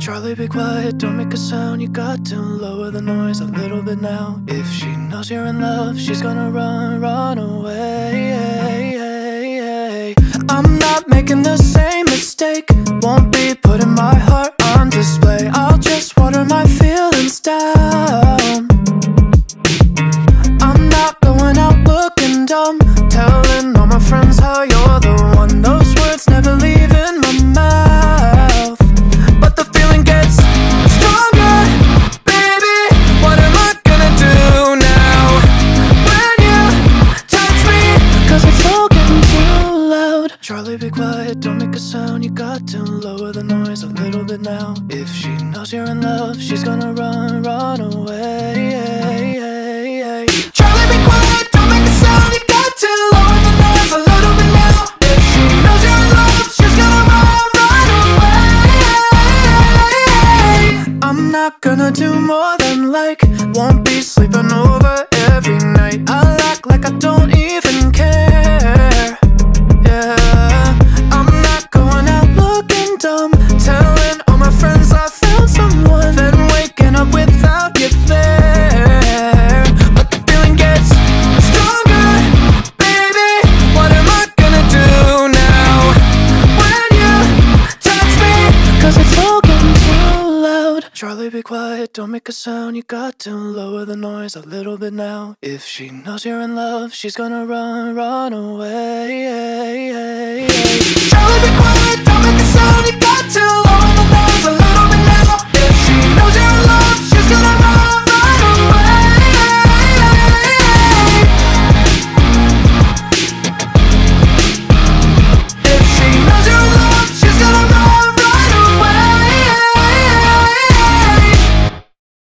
Charlie, be quiet, don't make a sound. You got to lower the noise a little bit now. If she knows you're in love, she's gonna run away. I'm not making the same mistake. Won't be putting my heart on display. I'll just water my feelings down. I'm not going out looking dumb, telling all my friends how you're the one. Those words never leave in my mouth, but the feeling gets stronger. Baby, what am I gonna do now when you touch me? Cause it's all getting too loud. Charlie, be quiet, don't make a sound. You got to lower the noise a little bit now. If she knows you're in love, she's gonna run away. Charlie, be quiet, don't make a sound. You got to lower the noise a little bit now. If she knows you're in love, she's gonna run away. I'm not gonna do more than like, won't be sleeping over every night. I'll act like I don't even care. Yeah, I'm not going out looking dumb, telling all my friends I found someone, then waking up without you there. But the feeling gets stronger. Baby, what am I gonna do now when you touch me? Cause it's all getting too loud. Charlie, be quiet, don't make a sound. You got to lower the noise a little bit now. If she knows you're in love, she's gonna run away.